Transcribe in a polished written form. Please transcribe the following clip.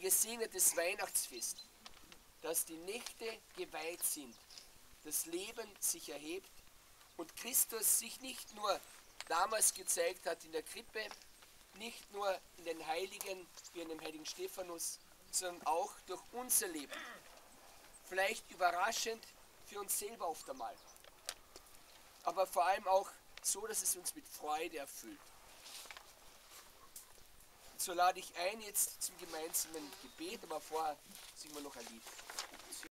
gesegnetes Weihnachtsfest, dass die Nächte geweiht sind, das Leben sich erhebt und Christus sich nicht nur damals gezeigt hat in der Krippe, nicht nur in den Heiligen, wie in dem heiligen Stephanus, sondern auch durch unser Leben. Vielleicht überraschend für uns selber oft einmal, aber vor allem auch so, dass es uns mit Freude erfüllt. Und so lade ich ein jetzt zum gemeinsamen Gebet, aber vorher singen wir noch ein Lied.